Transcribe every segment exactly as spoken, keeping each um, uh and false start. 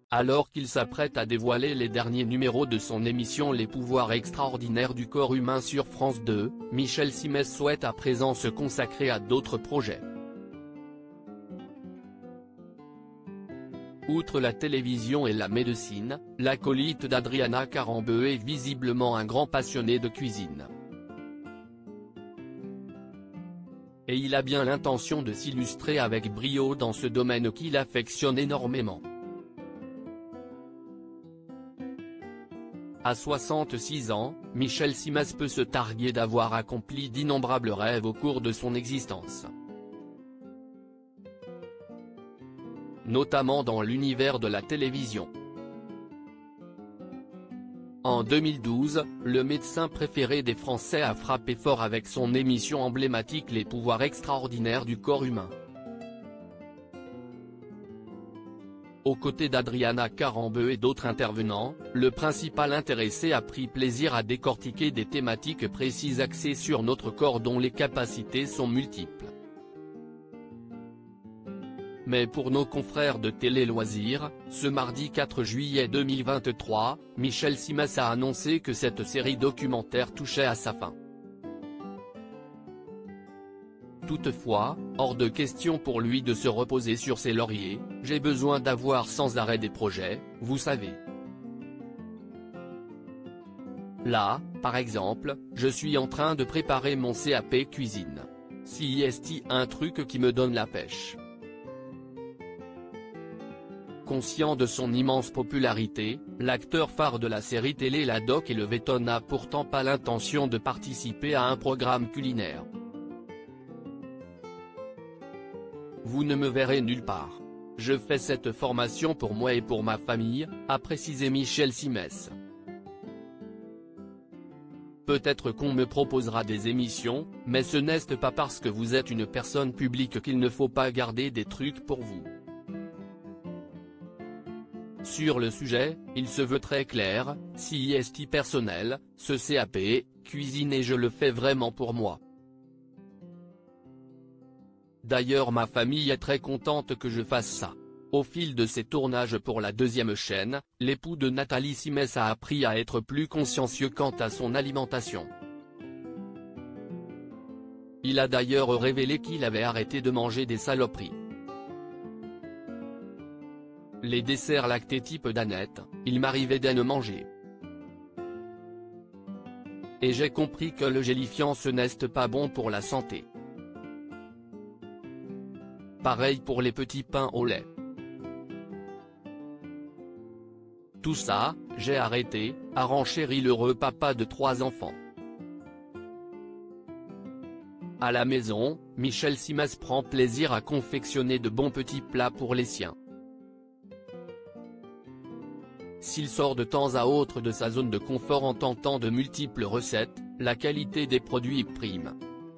Alors qu'il s'apprête à dévoiler les derniers numéros de son émission Les pouvoirs extraordinaires du corps humain sur France deux, Michel Simès souhaite à présent se consacrer à d'autres projets. Outre la télévision et la médecine, l'acolyte d'Adriana Carambeu est visiblement un grand passionné de cuisine. Et il a bien l'intention de s'illustrer avec brio dans ce domaine qu'il affectionne énormément. À soixante-six ans, Michel Simès peut se targuer d'avoir accompli d'innombrables rêves au cours de son existence. Notamment dans l'univers de la télévision. En deux mille douze, le médecin préféré des Français a frappé fort avec son émission emblématique Les pouvoirs extraordinaires du corps humain. Aux côtés d'Adriana Carambeu et d'autres intervenants, le principal intéressé a pris plaisir à décortiquer des thématiques précises axées sur notre corps dont les capacités sont multiples. Mais pour nos confrères de Télé Loisirs, ce mardi quatre juillet deux mille vingt-trois, Michel Simès a annoncé que cette série documentaire touchait à sa fin. Toutefois, hors de question pour lui de se reposer sur ses lauriers, j'ai besoin d'avoir sans arrêt des projets, vous savez. Là, par exemple, je suis en train de préparer mon C A P cuisine. C'est un truc qui me donne la pêche. Conscient de son immense popularité, l'acteur phare de la série télé La Doc et le Véton n'a pourtant pas l'intention de participer à un programme culinaire. Vous ne me verrez nulle part. Je fais cette formation pour moi et pour ma famille, a précisé Michel Simès. Peut-être qu'on me proposera des émissions, mais ce n'est pas parce que vous êtes une personne publique qu'il ne faut pas garder des trucs pour vous. Sur le sujet, il se veut très clair, si est personnel, ce C A P, cuisine et je le fais vraiment pour moi. D'ailleurs ma famille est très contente que je fasse ça. Au fil de ses tournages pour la deuxième chaîne, l'époux de Nathalie Simès a appris à être plus consciencieux quant à son alimentation. Il a d'ailleurs révélé qu'il avait arrêté de manger des saloperies. Les desserts lactés type Danette, il m'arrivait d'en manger. Et j'ai compris que le gélifiant ce n'est pas bon pour la santé. Pareil pour les petits pains au lait. Tout ça, j'ai arrêté, a renchéri l'heureux papa de trois enfants. À la maison, Michel Simès prend plaisir à confectionner de bons petits plats pour les siens. S'il sort de temps à autre de sa zone de confort en tentant de multiples recettes, la qualité des produits prime.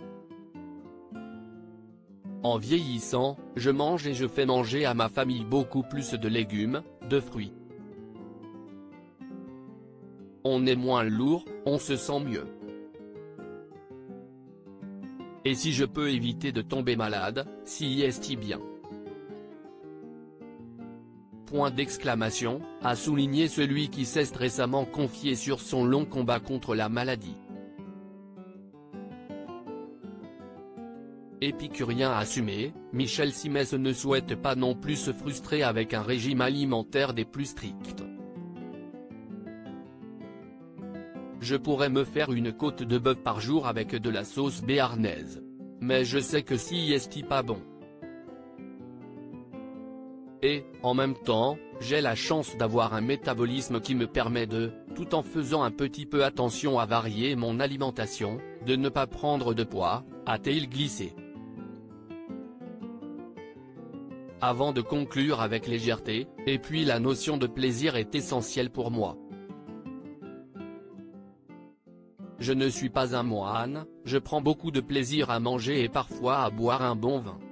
En vieillissant, je mange et je fais manger à ma famille beaucoup plus de légumes, de fruits. On est moins lourd, on se sent mieux. Et si je peux éviter de tomber malade, si est bien. Point d'exclamation, a souligné celui qui s'est récemment confié sur son long combat contre la maladie. Épicurien assumé, Michel Simès ne souhaite pas non plus se frustrer avec un régime alimentaire des plus stricts. Je pourrais me faire une côte de bœuf par jour avec de la sauce béarnaise. Mais je sais que si est pas bon. Et, en même temps, j'ai la chance d'avoir un métabolisme qui me permet de, tout en faisant un petit peu attention à varier mon alimentation, de ne pas prendre de poids, a-t-il glissé. Avant de conclure avec légèreté, et puis la notion de plaisir est essentielle pour moi. Je ne suis pas un moine, je prends beaucoup de plaisir à manger et parfois à boire un bon vin.